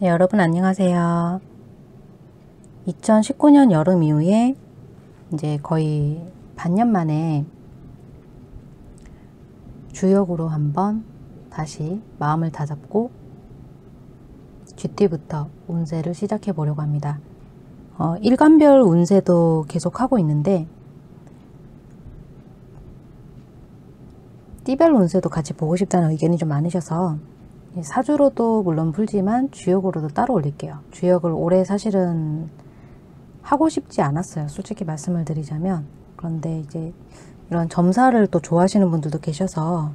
네, 여러분 안녕하세요. 2019년 여름 이후에 이제 거의 반년 만에 주역으로 한번 다시 마음을 다잡고 GT부터 운세를 시작해 보려고 합니다. 일간별 운세도 계속 하고 있는데 띠별 운세도 같이 보고 싶다는 의견이 좀 많으셔서 사주로도 물론 풀지만 주역으로도 따로 올릴게요. 주역을 올해 사실은 하고 싶지 않았어요. 솔직히 말씀을 드리자면. 그런데 이제 이런 점사를 또 좋아하시는 분들도 계셔서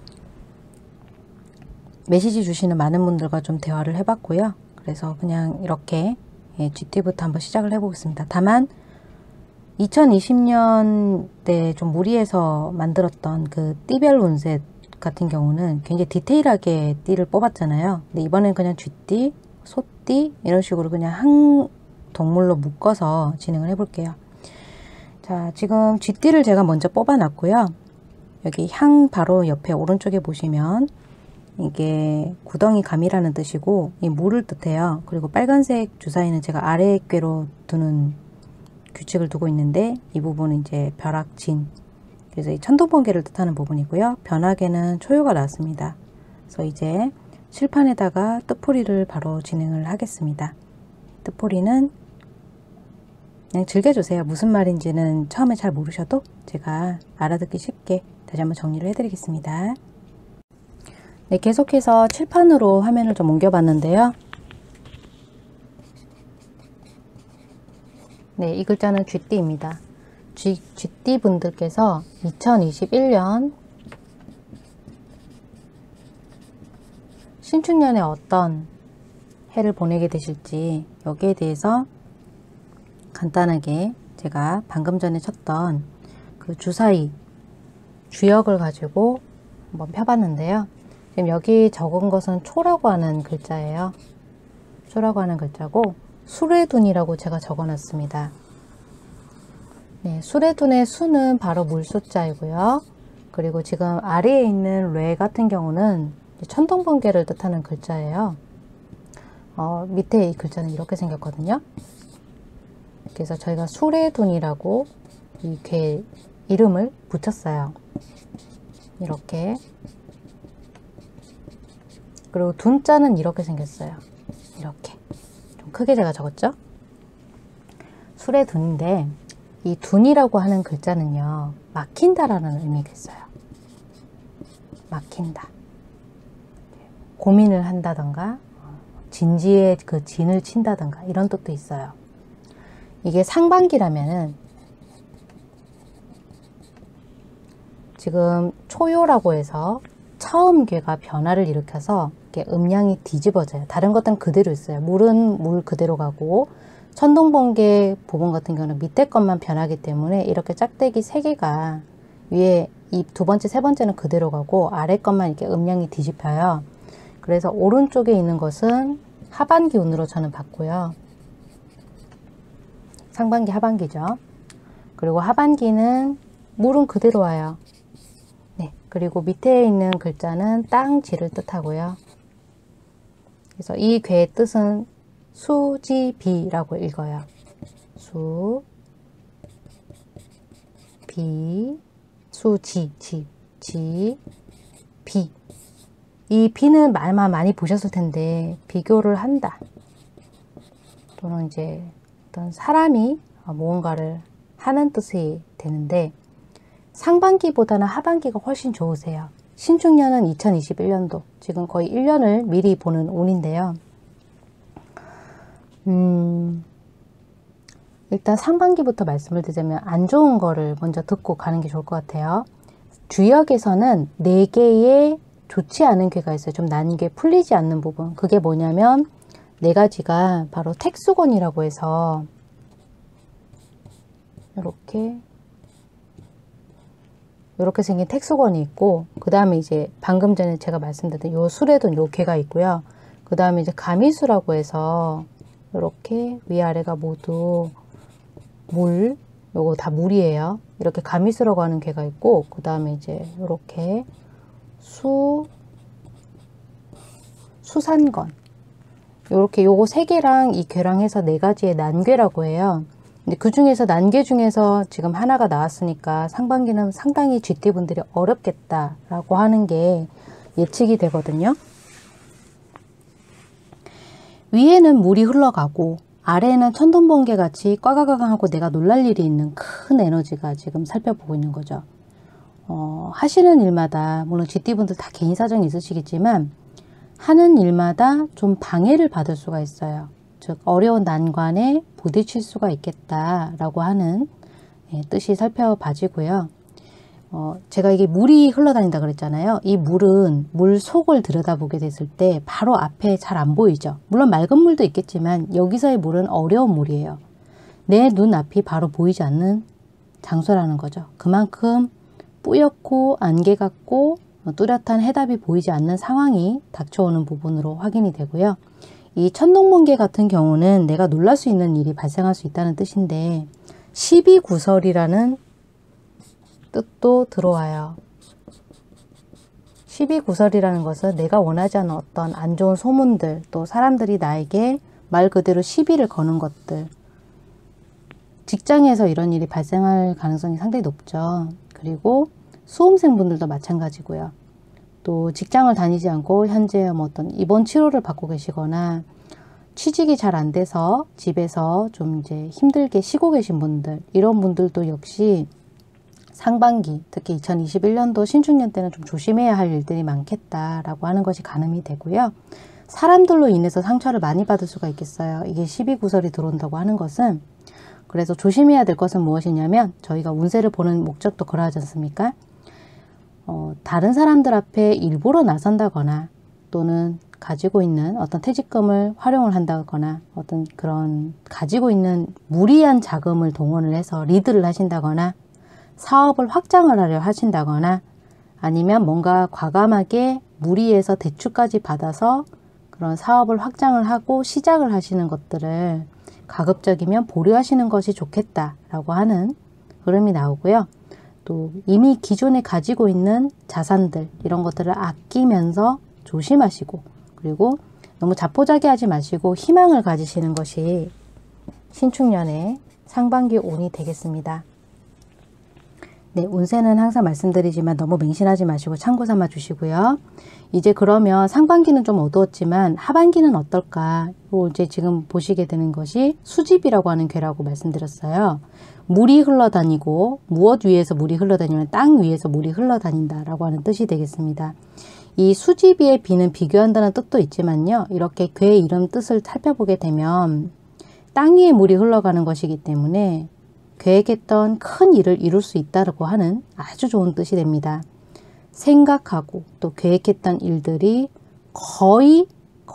메시지 주시는 많은 분들과 좀 대화를 해봤고요. 그래서 그냥 이렇게 GT부터 한번 시작을 해보겠습니다. 다만 2020년대 좀 무리해서 만들었던 그 띠별 운세 같은 경우는 굉장히 디테일하게 띠를 뽑았잖아요. 근데 이번엔 그냥 쥐띠, 소띠 이런 식으로 그냥 한 동물로 묶어서 진행을 해볼게요. 자, 지금 쥐띠를 제가 먼저 뽑아놨고요. 여기 향 바로 옆에 오른쪽에 보시면 이게 구덩이 감이라는 뜻이고 이 물을 뜻해요. 그리고 빨간색 주사위는 제가 아래 꾀로 두는 규칙을 두고 있는데 이 부분은 이제 벼락진, 그래서 이 천둥번개를 뜻하는 부분이고요. 변화개는 초유가 나왔습니다. 그래서 이제 칠판에다가 뜻풀이를 바로 진행을 하겠습니다. 뜻풀이는 그냥 즐겨주세요. 무슨 말인지는 처음에 잘 모르셔도 제가 알아듣기 쉽게 다시 한번 정리를 해드리겠습니다. 네, 계속해서 칠판으로 화면을 좀 옮겨봤는데요. 네, 이 글자는 쥐띠입니다. 쥐띠 분들께서 2021년 신축년에 어떤 해를 보내게 되실지 여기에 대해서 간단하게 제가 방금 전에 쳤던 그 주사위 주역을 가지고 한번 펴봤는데요. 지금 여기 적은 것은 초라고 하는 글자예요. 초라고 하는 글자고 수레둔이라고 제가 적어놨습니다. 네, 수레둔의 수는 바로 물수자이고요. 그리고 지금 아래에 있는 뢰 같은 경우는 천둥번개를 뜻하는 글자예요. 밑에 이 글자는 이렇게 생겼거든요. 그래서 저희가 수레둔이라고 이 개 이름을 붙였어요. 이렇게. 그리고 둔자는 이렇게 생겼어요. 이렇게. 좀 크게 제가 적었죠? 수레둔인데 이 둔이라고 하는 글자는요, 막힌다라는 의미가 있어요. 막힌다. 고민을 한다던가, 진지에 그 진을 친다던가, 이런 뜻도 있어요. 이게 상반기라면은, 지금 초요라고 해서 처음 괴가 변화를 일으켜서 이렇게 음양이 뒤집어져요. 다른 것들은 그대로 있어요. 물은 물 그대로 가고, 천둥번개 부분 같은 경우는 밑에 것만 변하기 때문에 이렇게 짝대기 3개가 위에 이 두 번째, 세 번째는 그대로 가고 아래 것만 이렇게 음양이 뒤집혀요. 그래서 오른쪽에 있는 것은 하반기 운으로 저는 봤고요. 상반기, 하반기죠. 그리고 하반기는 물은 그대로 와요. 네, 그리고 밑에 있는 글자는 땅지를 뜻하고요. 그래서 이 괴의 뜻은 수지비라고 읽어요. 비, 수지, 비. 이 비는 말만 많이 보셨을 텐데 비교를 한다. 또는 이제 어떤 사람이 무언가를 하는 뜻이 되는데 상반기보다는 하반기가 훨씬 좋으세요. 신축년은 2021년도, 지금 거의 1년을 미리 보는 운인데요. 일단 상반기부터 말씀을 드리자면 안 좋은 거를 먼저 듣고 가는 게 좋을 것 같아요. 주역에서는 4개의 좋지 않은 괴가 있어요. 좀 난게 풀리지 않는 부분. 그게 뭐냐면 4가지가 바로 택수곤이라고 해서 이렇게 생긴 택수곤이 있고, 그 다음에 이제 방금 전에 제가 말씀드린 요 수레둔 요 괴가 있고요. 그 다음에 이제 가미수라고 해서 이렇게 위아래가 모두 물, 요거 다 물이에요. 이렇게 가미수라고 하는 괴가 있고, 그 다음에 이제 이렇게 수산건, 요렇게 요거 3개랑 이 괴랑 해서 4가지의 난괴라고 해요. 근데 그 중에서 난괴 중에서 지금 하나가 나왔으니까 상반기는 상당히 GT분들이 어렵겠다라고 하는 게 예측이 되거든요. 위에는 물이 흘러가고 아래에는 천둥번개 같이 꽈가가강하고 내가 놀랄 일이 있는 큰 에너지가 지금 살펴보고 있는 거죠. 하시는 일마다 물론 GT분들 다 개인 사정이 있으시겠지만 하는 일마다 좀 방해를 받을 수가 있어요. 즉 어려운 난관에 부딪힐 수가 있겠다라고 하는 뜻이 살펴봐지고요. 제가 이게 물이 흘러다닌다 그랬잖아요. 이 물은 물 속을 들여다보게 됐을 때 바로 앞에 잘 안 보이죠. 물론 맑은 물도 있겠지만 여기서의 물은 어려운 물이에요. 내 눈앞이 바로 보이지 않는 장소라는 거죠. 그만큼 뿌옇고 안개 같고 뚜렷한 해답이 보이지 않는 상황이 닥쳐오는 부분으로 확인이 되고요. 이 천둥번개 같은 경우는 내가 놀랄 수 있는 일이 발생할 수 있다는 뜻인데 12구설이라는 뜻도 들어와요. 12구설이라는 것은 내가 원하지 않는 어떤 안 좋은 소문들, 또 사람들이 나에게 말 그대로 시비를 거는 것들, 직장에서 이런 일이 발생할 가능성이 상당히 높죠. 그리고 수험생분들도 마찬가지고요. 또 직장을 다니지 않고 현재 어떤 입원 치료를 받고 계시거나 취직이 잘 안 돼서 집에서 좀 이제 힘들게 쉬고 계신 분들, 이런 분들도 역시 상반기, 특히 2021년도 신축년 때는 좀 조심해야 할 일들이 많겠다라고 하는 것이 가늠이 되고요. 사람들로 인해서 상처를 많이 받을 수가 있겠어요. 이게 12구설이 들어온다고 하는 것은. 그래서 조심해야 될 것은 무엇이냐면 저희가 운세를 보는 목적도 그러하지 않습니까? 다른 사람들 앞에 일부러 나선다거나 또는 가지고 있는 어떤 퇴직금을 활용을 한다거나 어떤 그런 가지고 있는 무리한 자금을 동원을 해서 리드를 하신다거나 사업을 확장을 하려 하신다거나 아니면 뭔가 과감하게 무리해서 대출까지 받아서 그런 사업을 확장을 하고 시작을 하시는 것들을 가급적이면 보류하시는 것이 좋겠다라고 하는 흐름이 나오고요. 또 이미 기존에 가지고 있는 자산들 이런 것들을 아끼면서 조심하시고 그리고 너무 자포자기하지 마시고 희망을 가지시는 것이 신축년의 상반기 운이 되겠습니다. 네, 운세는 항상 말씀드리지만 너무 맹신하지 마시고 참고 삼아 주시고요. 이제 그러면 상반기는 좀 어두웠지만 하반기는 어떨까? 이제 지금 보시게 되는 것이 수집이라고 하는 괴라고 말씀드렸어요. 물이 흘러다니고 무엇 위에서 물이 흘러다니면 땅 위에서 물이 흘러다닌다라고 하는 뜻이 되겠습니다. 이 수집이의 비는 비교한다는 뜻도 있지만요. 이렇게 괴의 이름 뜻을 살펴보게 되면 땅 위에 물이 흘러가는 것이기 때문에 계획했던 큰 일을 이룰 수 있다고 하는 아주 좋은 뜻이 됩니다. 생각하고 또 계획했던 일들이 거의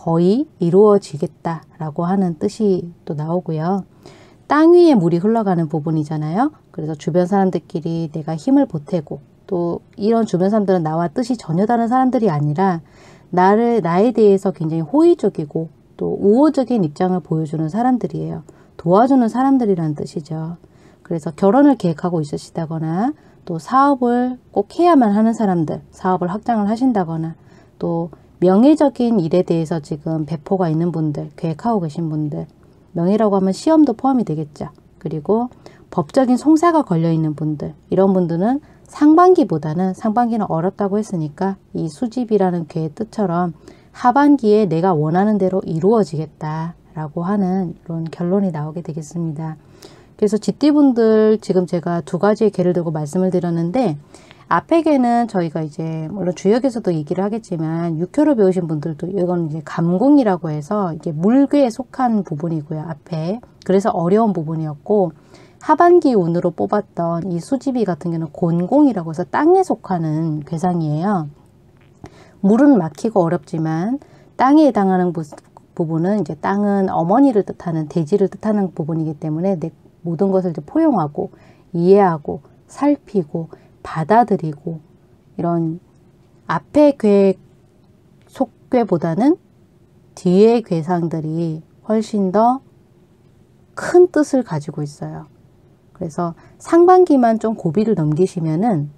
이루어지겠다라고 하는 뜻이 또 나오고요. 땅 위에 물이 흘러가는 부분이잖아요. 그래서 주변 사람들끼리 내가 힘을 보태고 또 이런 주변 사람들은 나와 뜻이 전혀 다른 사람들이 아니라 나에 대해서 굉장히 호의적이고 또 우호적인 입장을 보여주는 사람들이에요. 도와주는 사람들이라는 뜻이죠. 그래서 결혼을 계획하고 있으시다거나 또 사업을 꼭 해야만 하는 사람들, 사업을 확장을 하신다거나 또 명예적인 일에 대해서 지금 배포가 있는 분들, 계획하고 계신 분들, 명예라고 하면 시험도 포함이 되겠죠. 그리고 법적인 송사가 걸려있는 분들, 이런 분들은 상반기보다는 상반기는 어렵다고 했으니까 이 수집이라는 괴의 뜻처럼 하반기에 내가 원하는 대로 이루어지겠다라고 하는 이런 결론이 나오게 되겠습니다. 그래서 GT분들 지금 제가 두 가지의 괴를 들고 말씀을 드렸는데 앞에 괴는 저희가 이제 물론 주역에서도 얘기를 하겠지만 육효를 배우신 분들도 이건 이제 감궁이라고 해서 이게 물괴에 속한 부분이고요. 앞에 그래서 어려운 부분이었고 하반기 운으로 뽑았던 이 수집이 같은 경우는 곤공이라고 해서 땅에 속하는 괴상이에요. 물은 막히고 어렵지만 땅에 해당하는 부분은 이제 땅은 어머니를 뜻하는 대지를 뜻하는 부분이기 때문에 내 모든 것을 이제 포용하고 이해하고 살피고 받아들이고 이런 앞의 괴 속괴보다는 뒤의 괴상들이 훨씬 더 큰 뜻을 가지고 있어요. 그래서 상반기만 좀 고비를 넘기시면은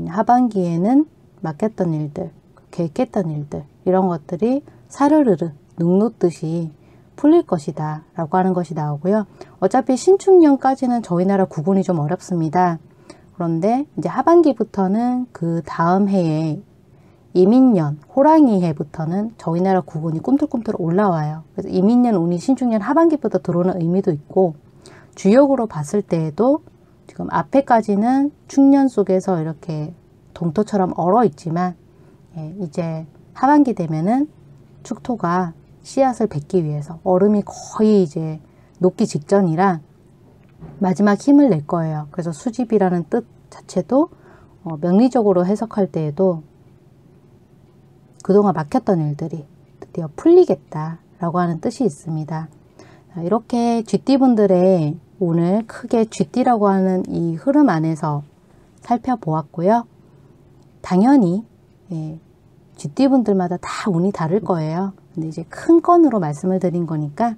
하반기에는 맡겼던 일들, 계획했던 일들 이런 것들이 사르르르 눅 놓듯이 풀릴 것이다 라고 하는 것이 나오고요. 어차피 신축년까지는 저희 나라 구군이 좀 어렵습니다. 그런데 이제 하반기부터는 그 다음 해에 이민년, 호랑이 해부터는 저희 나라 구군이 꿈틀꿈틀 올라와요. 그래서 이민년, 운이 신축년 하반기부터 들어오는 의미도 있고, 주역으로 봤을 때에도 지금 앞에까지는 축년 속에서 이렇게 동토처럼 얼어 있지만, 이제 하반기 되면은 축토가 씨앗을 뱉기 위해서 얼음이 거의 이제 녹기 직전이라 마지막 힘을 낼 거예요. 그래서 수집이라는 뜻 자체도 명리적으로 해석할 때에도 그동안 막혔던 일들이 드디어 풀리겠다라고 하는 뜻이 있습니다. 이렇게 쥐띠분들의 오늘 크게 쥐띠라고 하는 이 흐름 안에서 살펴보았고요. 당연히 쥐띠분들마다 다 운이 다를 거예요. 근데 이제 큰 건으로 말씀을 드린 거니까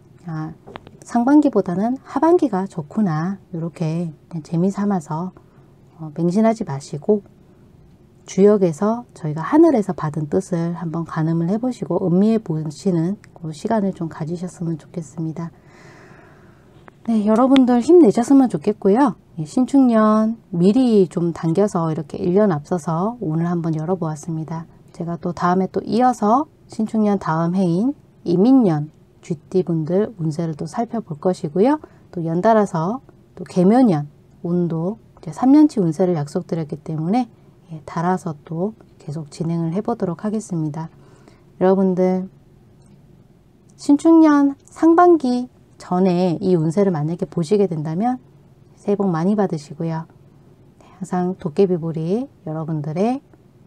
상반기보다는 하반기가 좋구나, 이렇게 재미 삼아서 맹신하지 마시고 주역에서 저희가 하늘에서 받은 뜻을 한번 가늠을 해보시고 음미해 보시는 그 시간을 좀 가지셨으면 좋겠습니다. 네, 여러분들 힘내셨으면 좋겠고요. 신축년 미리 좀 당겨서 이렇게 1년 앞서서 오늘 한번 열어보았습니다. 제가 또 다음에 또 이어서 신축년 다음 해인 이민년 쥐띠분들 운세를 또 살펴볼 것이고요. 또 연달아서 또 개묘년 운도 이제 3년치 운세를 약속드렸기 때문에 달아서 또 계속 진행을 해보도록 하겠습니다. 여러분들 신축년 상반기 전에 이 운세를 만약에 보시게 된다면 새해 복 많이 받으시고요. 항상 도깨비불이 여러분들의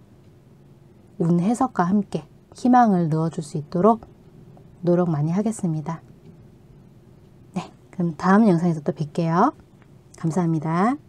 운 해석과 함께 희망을 넣어줄 수 있도록 노력 많이 하겠습니다. 네, 그럼 다음 영상에서 또 뵐게요. 감사합니다.